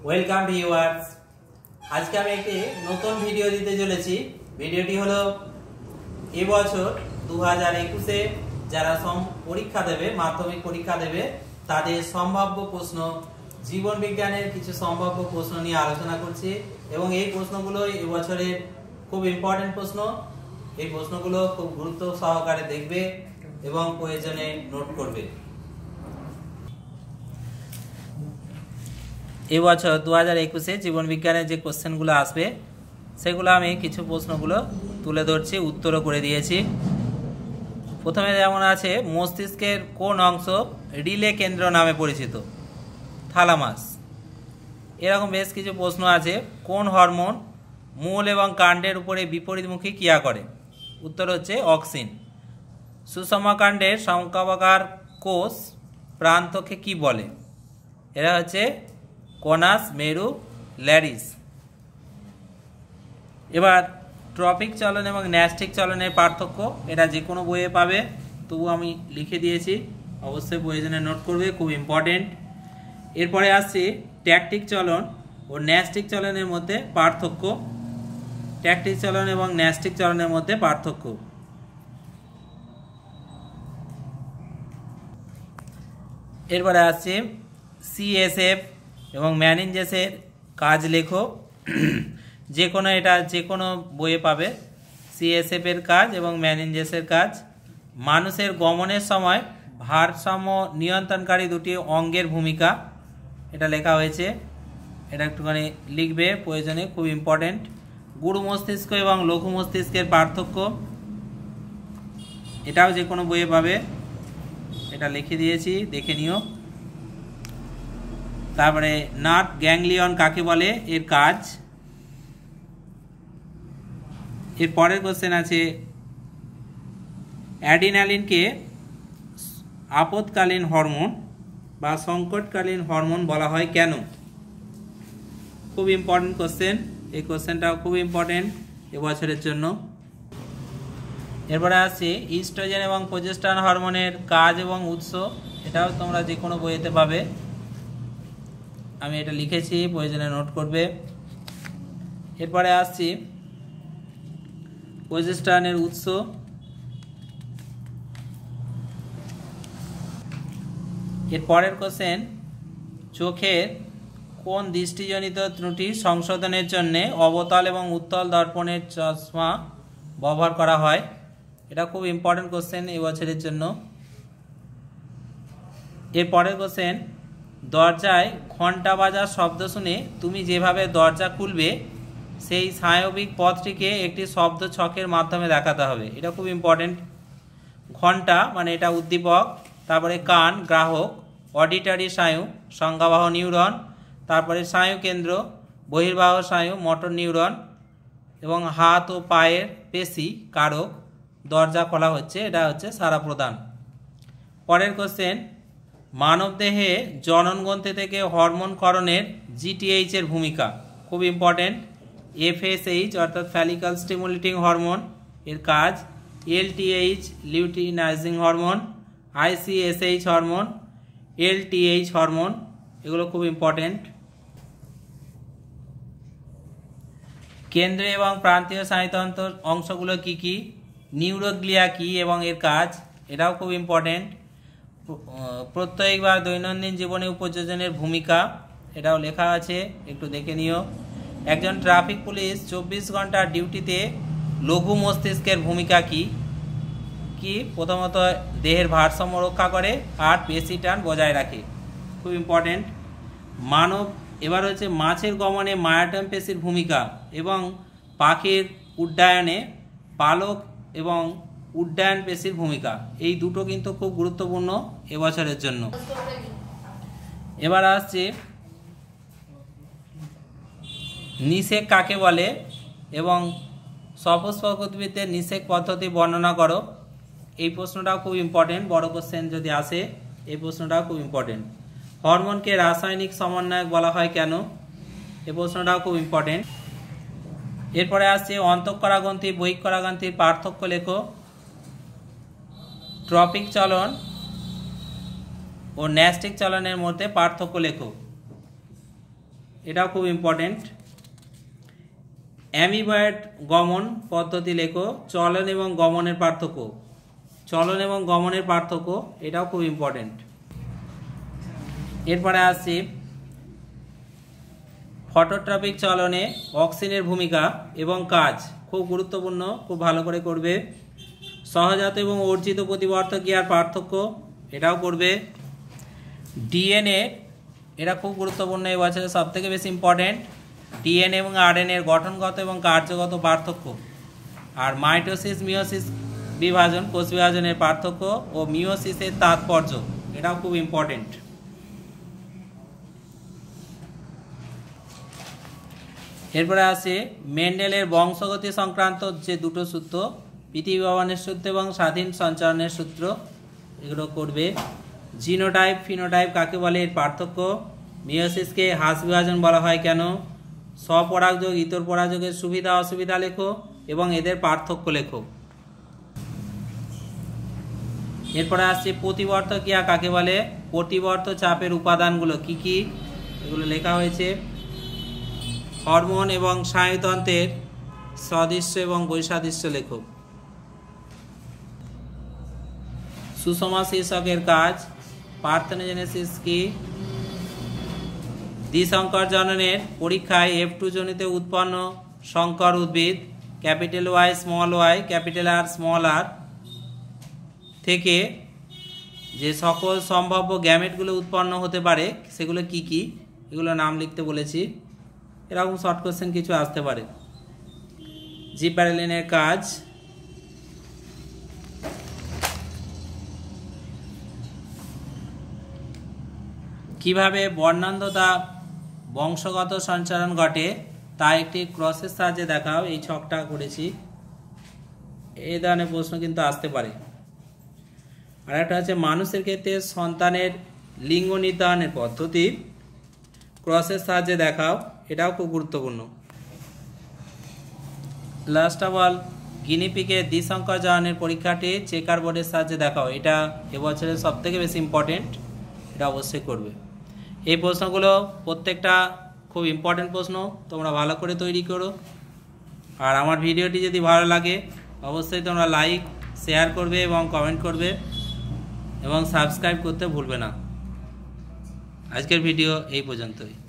Welcome viewers. আজকে আমি একটি নতুন ভিডিও দিতে চলেছি। ভিডিওটি হলো এবছর 2021-এ যারা পরীক্ষা দেবে, মাধ্যমিক পরীক্ষা দেবে, তাদের সম্ভাব্য প্রশ্ন, জীবন বিজ্ঞানের কিছু সম্ভাব্য প্রশ্ন নিয়ে আলোচনা করছি এবং এই প্রশ্নগুলো এবছরের খুব ইম্পর্টেন্ট প্রশ্ন। এই প্রশ্নগুলো খুব গুরুত্ব সহকারে দেখবে এবং প্রয়োজনে নোট করবে। এবছর 2021-এ জীবন বিজ্ঞানের যে কোশ্চেনগুলো আসবে সেগুলো আমি কিছু প্রশ্নগুলো তুলে ধরছি, উত্তরও করে দিয়েছি। প্রথমে যেমন আছে, মস্তিষ্কের কোন অংশ রিলে কেন্দ্র নামে পরিচিত? থালামাস। এরকম বেশ কিছু প্রশ্ন আছে। কোন হরমোন মূল এবং কাণ্ডের উপরে বিপরীতমুখী ক্রিয়া করে? উত্তর হচ্ছে অক্সিন। সুষমাকাণ্ডের শঙ্কাকার কোষ প্রান্তকে কি বলে? এরা হচ্ছে কোনাস, মেরু, ল্যারিস। এবার ট্রপিক চলন এবং ন্যাস্টিক চলনের পার্থক্য, এটা যে কোনো বইয়ে পাবে, তবু আমি লিখে দিয়েছি, অবশ্যই প্রয়োজনে নোট করবে, খুব ইম্পর্টেন্ট। এরপরে আসছি ট্যাকটিক চলন ও ন্যাস্টিক চলনের মধ্যে পার্থক্য। ট্যাকটিক চলন এবং ন্যাস্টিক চলনের মধ্যে পার্থক্য। এরপরে আসছে সিএসএফ এবং ম্যানিঞ্জেসের কাজ লেখো। যে কোনো বইয়ে পাবে সিএসএফ এর কাজ এবং ম্যানিঞ্জেসের কাজ। মানুষের গমনের সময় ভারসাম্য নিয়ন্ত্রণকারী দুটি অঙ্গের ভূমিকা, এটা লেখা হয়েছে, এটা একটুখানি লিখবে প্রয়োজনে, খুব ইম্পর্টেন্ট। গুরু মস্তিষ্ক এবং লঘু মস্তিষ্কের পার্থক্য, এটাও যে কোনো বইয়ে পাবে, এটা লিখে দিয়েছি, দেখে নিও। তারপরে নার্ভ গ্যাংলিয়ন কাকে বলে, এর কাজ। এর পরের কোশ্চেন আছে, অ্যাড্রিনালিনকে আপদকালীন হরমোন বা সংকটকালীন হরমোন বলা হয় কেন? খুব ইম্পর্টেন্ট কোশ্চেন, এই কোশ্চেনটাও খুব ইম্পর্টেন্ট এবছরের জন্য। এরপরে আসছে ইস্ট্রোজেন এবং প্রোজেস্টেরন হরমোনের কাজ এবং উৎস, এটাও তোমরা যে কোনো বইতে পাবে, আমি এটা লিখেছি, প্রয়োজনে নোট করবে। এরপরে আসছি প্রোজেস্টেরনের উৎস। এর পরের কোশ্চেন, চোখের কোন দৃষ্টিজনিত ত্রুটি সংশোধনের জন্য অবতল এবং উত্তল দর্পণের চশমা ব্যবহার করা হয়? এটা খুব ইম্পর্টেন্ট কোশ্চেন এবছরের জন্য। এর পরের কোশ্চেন, দরজায় ঘন্টা বাজার শব্দ শুনে তুমি যেভাবে দরজা খুলবে সেই স্নায়বিক পথটিকে একটি শব্দ ছকের মাধ্যমে দেখাতে হবে। এটা খুব ইম্পর্টেন্ট। ঘন্টা মানে এটা উদ্দীপক, তারপরে কান গ্রাহক, অডিটরি স্নায়ু সংজ্ঞাবাহ নিউরন, তারপরে স্নায়ু কেন্দ্র বহির্বাহ স্নায়ু মোটর নিউরন, এবং হাত ও পায়ের পেশি কারক দরজা খোলা হচ্ছে, এটা হচ্ছে সাড়া প্রদান। পরের কোশ্চেন, মানবদেহে জননগ্রন্থি থেকে হরমোনকরণের জিটিএইচ এর ভূমিকা, খুব ইম্পর্টেন্ট। এফএসএইচ অর্থাৎ ফ্যালিক্যাল স্টিমুলেটিং হরমোন, এর কাজ। LTH luteinizing hormone, ICSH hormone, LTH hormone, এগুলো খুব ইম্পর্টেন্ট। কেন্দ্রীয় এবং প্রান্তীয় স্নায়ুতন্ত্র অংশগুলো কি কি, নিউরোগ্লিয়া কি এবং এর কাজ, এটাও খুব ইম্পর্টেন্ট। প্রত্যয়িক বা দৈনন্দিন জীবনে উপযোজনের ভূমিকা, এটাও লেখা আছে, একটু দেখে নিও। একজন ট্রাফিক পুলিশ 24 ঘন্টার ডিউটিতে লঘু মস্তিষ্কের ভূমিকা কি? প্রথমত দেহের ভারসাম্য রক্ষা করে আর পেশি টান বজায় রাখে, খুব ইম্পর্টেন্ট। এবার হচ্ছে মাছের গমনে মায়োটম পেশির ভূমিকা এবং পাখির উড্ডয়নে পালক এবং উড্ডয়ন পেশির ভূমিকা, এই দুটো কিন্তু খুব গুরুত্বপূর্ণ এবছরের জন্য। এবার আসছে নিষেক কাকে বলে এবং সপুষ্পক উদ্ভিদের নিষেক পদ্ধতি বর্ণনা করো। এই প্রশ্নটাও খুব ইম্পর্টেন্ট, বড় কোশ্চেন যদি আসে এই প্রশ্নটাও খুব ইম্পর্টেন্ট। হরমোনকে রাসায়নিক সমন্বয়ক বলা হয় কেন? এই প্রশ্নটাও খুব ইম্পর্টেন্ট। এরপরে আসছে অন্তঃকরাগ্রন্থি বহিঃকরাগ্রন্থির পার্থক্য লেখো। ট্রপিক চলন ও ন্যাস্টিক চলনের মধ্যে পার্থক্য লেখো। এটাও খুব ইম্পর্টেন্ট। অ্যামিবয়েড গমন পদ্ধতি লেখো, চলন এবং গমনের পার্থক্য। চলন এবং গমনের পার্থক্য এটাও খুব ইম্পর্টেন্ট। এরপরে আসছি ফটোট্রপিক চলনে অক্সিজেনের ভূমিকা এবং কাজ, খুব গুরুত্বপূর্ণ, খুব ভালো করে করবে। সহজাত এবং অর্জিত প্রতিবর্ধক ক্রিয়ার পার্থক্য, এটাও করবে। ডিএনএ, এটা খুব গুরুত্বপূর্ণ, এই বছরে সব থেকে বেশি ইম্পর্টেন্ট। ডিএনএ এবং আরএনএ এর গঠনগত এবং কার্যগত পার্থক্য। আর মাইটোসিস মিওসিস বিভাজন, কোষ বিভাজনের পার্থক্য ও মিওসিসের তাৎপর্য, এটাও খুব ইম্পর্টেন্ট। এরপরে আছে মেন্ডেলের বংশগতি সংক্রান্ত যে দুটো সূত্র, পৃথিবীভ্রমণের সূত্র এবং স্বাধীন সঞ্চালনের সূত্র, এগুলো করবে। জিনোটাইপ ফিনোটাইপ কাকে বলে, এর পার্থক্য। মিওসিসকে হ্রাস বিভাজন বলা হয় কেন, স্বপরাগযোগ ইতর পরাগযোগের সুবিধা অসুবিধা লেখো এবং এদের পার্থক্য লেখো। এরপরে আসছে প্রতিবর্ত ক্রিয়া কাকে বলে, প্রতিবর্ত চাপের উপাদানগুলো কি কি, এগুলো লেখা হয়েছে। হরমোন এবং স্নায়ুতন্ত্রের সদৃশ্য এবং বৈসাদৃশ্য লেখো। সুষমা শীর্ষকের কাজ, পার্থেনোজেনেসিস কি, দ্বিসংকর জননের পরীক্ষায় F2 জনিতে উৎপন্ন সংকর উদ্ভিদ capital Y capital R small R থেকে যে সকল সম্ভাব্য গ্যামেটগুলো উৎপন্ন হতে পারে সেগুলো কি কি, এগুলো নাম লিখতে বলেছি। এরকম শর্ট কোশ্চেন কিছু আসতে পারে। জিব্বারেলিনের কাজ, কিভাবে বর্ণান্ধতা বংশগত সঞ্চারণ ঘটে তা একটি ক্রসের সাহায্যে দেখাও, এই ছকটা করেছি। এই ধরনের প্রশ্ন কিন্তু আসতে পারে। আর একটা হচ্ছে মানুষের ক্ষেত্রে সন্তানের লিঙ্গ নির্ধারণের পদ্ধতি, ক্রসের সাহায্যে দেখাও, এটাও খুব গুরুত্বপূর্ণ। লাস্ট অফ অল গিনিপিগের দ্বিসংকর জননের পরীক্ষাটি চেকার বোর্ডের সাহায্যে দেখাও, এটা এবছরের সব থেকে বেশি ইম্পর্টেন্ট, এটা অবশ্যই করবে। এই প্রশ্নগুলো প্রত্যেকটা খুব ইম্পর্টেন্ট প্রশ্ন, তোমরা ভালো করে তৈরি করো। আর আমার ভিডিওটি যদি ভালো লাগে অবশ্যই তোমরা লাইক শেয়ার করবে এবং কমেন্ট করবে এবং সাবস্ক্রাইব করতে ভুলবে না। আজকের ভিডিও এই পর্যন্তই।